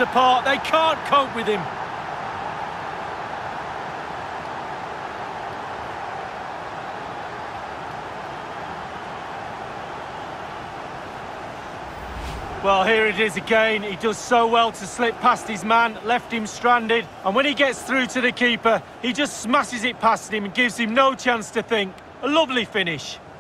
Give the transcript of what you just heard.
apart. They can't cope with him. Well, here it is again. He does so well to slip past his man, left him stranded. And when he gets through to the keeper, he just smashes it past him and gives him no chance to think. A lovely finish.